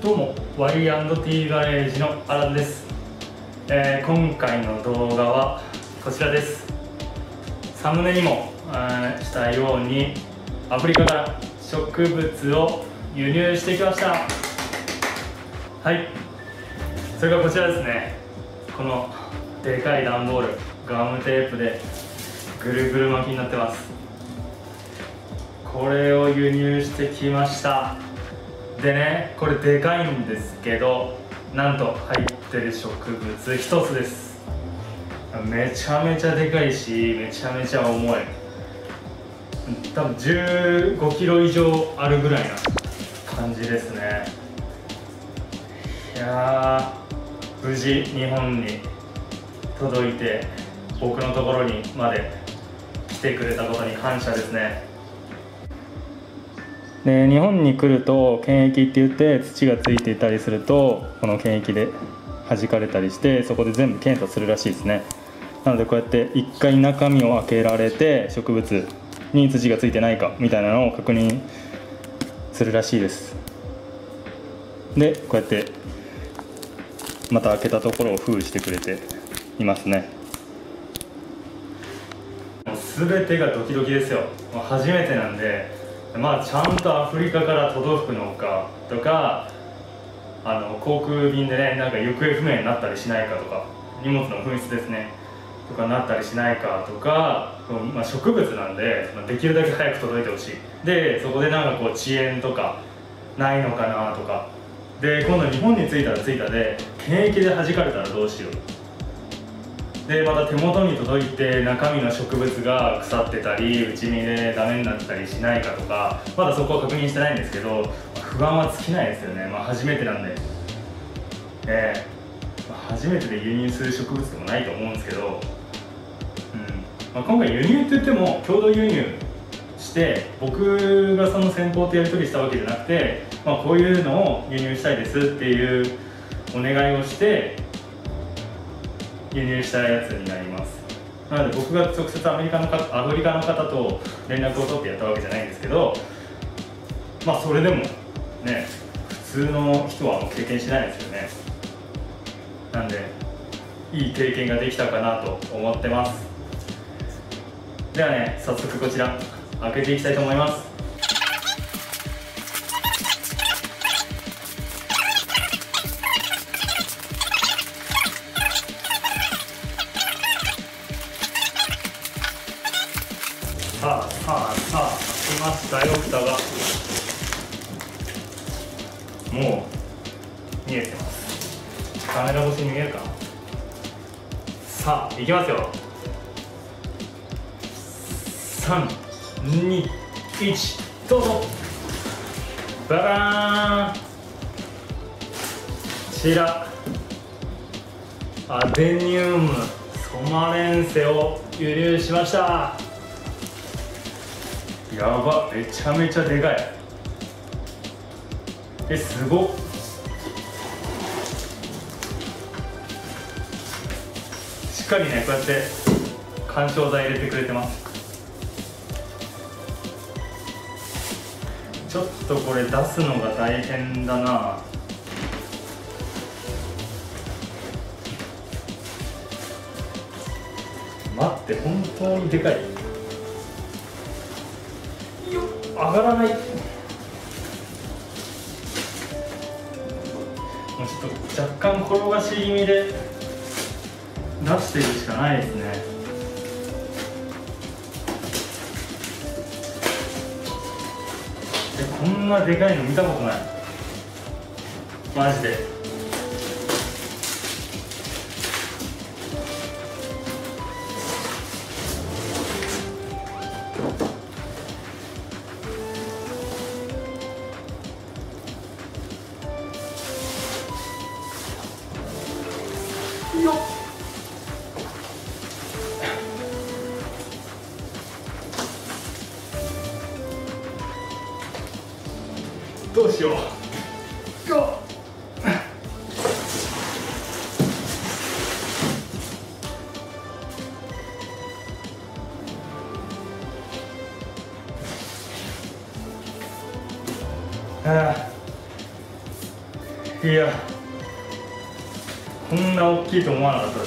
どうも Y&T ガレージのアランです。今回の動画はこちらです。サムネにもしたようにアフリカから植物を輸入してきました。はい、それがこちらですね。このでかい段ボール、ガムテープでぐるぐる巻きになってます。これを輸入してきました。でね、これでかいんですけど、なんと入ってる植物一つです。めちゃめちゃでかいし、めちゃめちゃ重い。多分15キロ以上あるぐらいな感じですね。いやー、無事日本に届いて、僕のところにまで来てくれたことに感謝ですね。で、日本に来ると検疫って言って土がついていたりすると、この検疫で弾かれたりして、そこで全部検査するらしいですね。なのでこうやって一回中身を開けられて、植物に土がついてないかみたいなのを確認するらしいです。でこうやってまた開けたところを封してくれていますね。もう全てがドキドキですよ。初めてなんで、まあちゃんとアフリカから届くのかとか、航空便でね、なんか行方不明になったりしないかとか、荷物の紛失ですねとかなったりしないかとか、まあ、植物なんで、できるだけ早く届いてほしい。でそこでなんかこう遅延とかないのかなとかで、今度日本に着いたら着いたで検疫で弾かれたらどうしよう。でまた手元に届いて中身の植物が腐ってたり、打ち身でダメになったりしないかとか、まだそこは確認してないんですけど、不安は尽きないですよね。まあ初めてなんで、初めてで輸入する植物でもないと思うんですけど、今回輸入って言っても共同輸入して僕がその先方とやり取りしたわけじゃなくて、こういうのを輸入したいですっていうお願いをして輸入したやつになります。なので僕が直接アフリカの方と連絡を取ってやったわけじゃないんですけど、それでもね、普通の人は経験しないですよね。なんでいい経験ができたかなと思ってます。ではね、早速こちら開けていきたいと思います。さあ開きましたよ、蓋が。もう見えてます。カメラ越しに見えるかな。さあいきますよ。3、2、1、どうぞ。ババーン。こちらアデニウムソマレンセを輸入しました。やば、めちゃめちゃでかい。すごっ。しっかりね、こうやって緩衝材入れてくれてます。ちょっとこれ出すのが大変だな。待って、本当にでかい。上がらない。もうちょっと若干転がし気味で出していくしかないですね。こんなでかいの見たことない、マジで。よっ、どうしよう。よっ、 いや、こんな大きいと思わなかったです。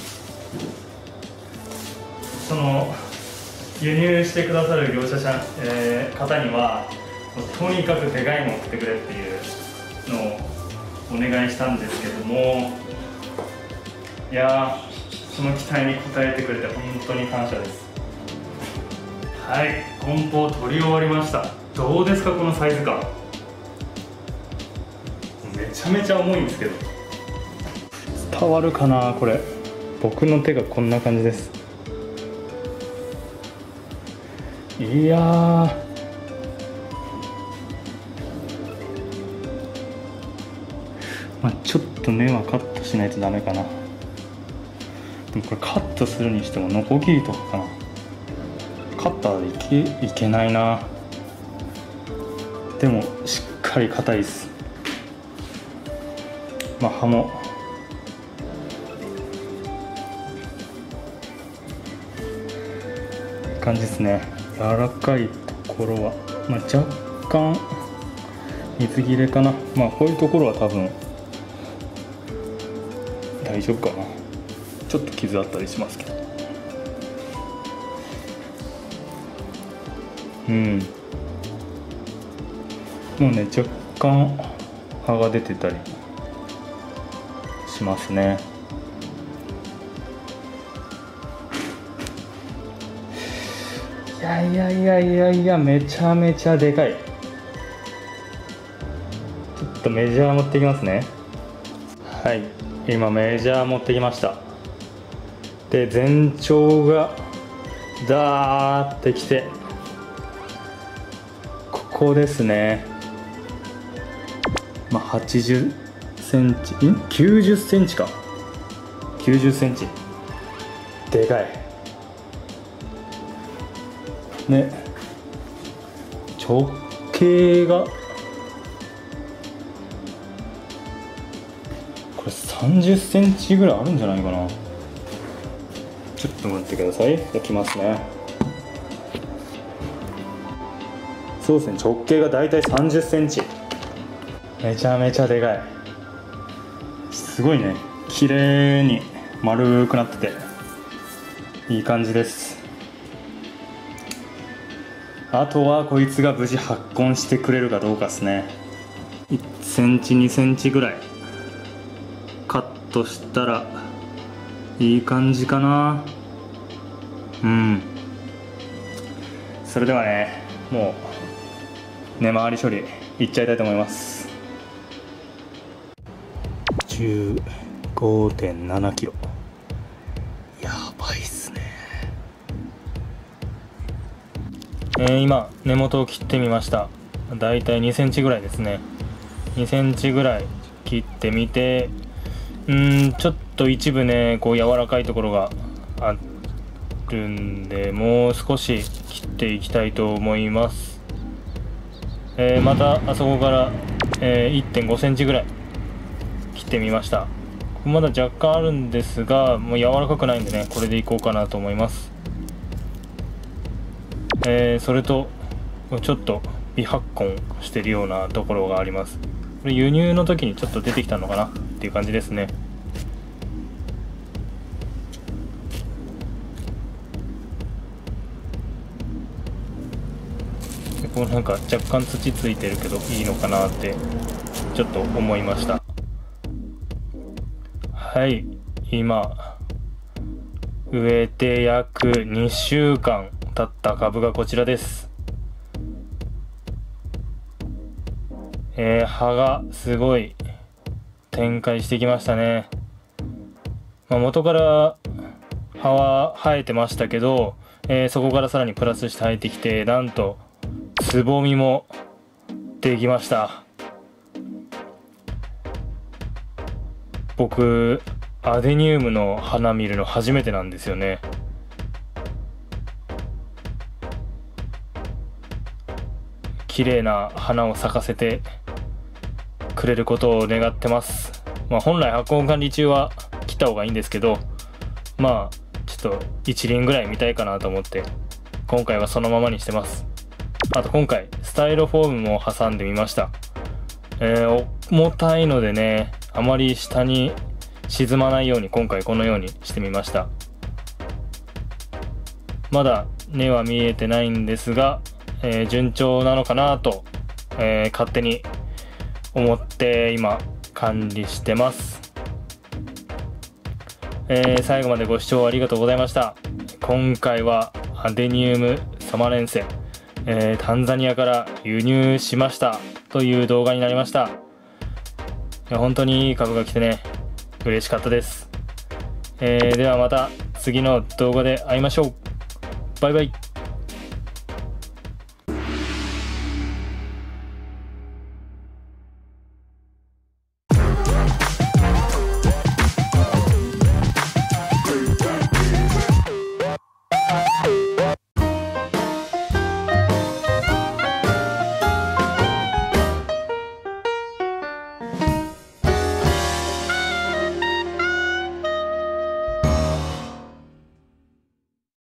その輸入してくださる業者さん、方にはとにかくでかいのを送ってくれっていうのをお願いしたんですけども、いやー、その期待に応えてくれて本当に感謝です。はい、梱包取り終わりました。どうですかこのサイズ感。めちゃめちゃ重いんですけど、伝わるかなこれ。僕の手がこんな感じです。いやー、ちょっと目はカットしないとダメかな。でもこれカットするにしてもノコギリとかかな。カッターでいけないな。でもしっかり硬いです。刃もいい感じですね。柔らかいところは、若干水切れかな。こういうところは多分大丈夫かな。ちょっと傷あったりしますけど、もうね、若干葉が出てたりしますね。いや、めちゃめちゃでかい。ちょっとメジャー持ってきますね。はい、今メジャー持ってきました。で、全長がダーってきて、ここですね。80センチ、90センチか。90センチ。でかい。ね、直径がこれ30センチぐらいあるんじゃないかな。ちょっと待ってください。焼きますね。そうですね、直径がだいたい30センチ。めちゃめちゃでかい。すごいね、綺麗に丸くなってていい感じです。あとはこいつが無事発根してくれるかどうかですね。1センチ2センチぐらいカットしたらいい感じかな。それではね、もう根回り処理いっちゃいたいと思います。 15.7 キロ、やばいっすね。今根元を切ってみました。だいたい2センチぐらいですね。2センチぐらい切ってみて、ちょっと一部ね、こう柔らかいところがあるんで、もう少し切っていきたいと思います。またあそこから、1.5 センチぐらい切ってみました。まだ若干あるんですが、もう柔らかくないんでね、これでいこうかなと思います。それとちょっと微発根してるようなところがあります。これ輸入の時にちょっと出てきたのかなっていう感じですね。でこうなんか若干土ついてるけどいいのかなってちょっと思いました。はい、今植えて約2週間経った株がこちらです。葉がすごい展開してきましたね。元から葉は生えてましたけど、そこからさらにプラスして生えてきて、なんとつぼみもできました。僕アデニウムの花見るの初めてなんですよね。綺麗な花を咲かせてくれることを願ってます。本来発根管理中は切った方がいいんですけど、ちょっと1輪ぐらい見たいかなと思って今回はそのままにしてます。あと今回スタイロフォームも挟んでみました。 重たいのでね、あまり下に沈まないように今回このようにしてみました。まだ根は見えてないんですが、順調なのかなと、勝手に思って今管理してます。最後までご視聴ありがとうございました。今回はアデニウムサマレンセ、タンザニアから輸入しましたという動画になりました。本当にいい株が来てね、嬉しかったです。ではまた次の動画で会いましょう。バイバイ。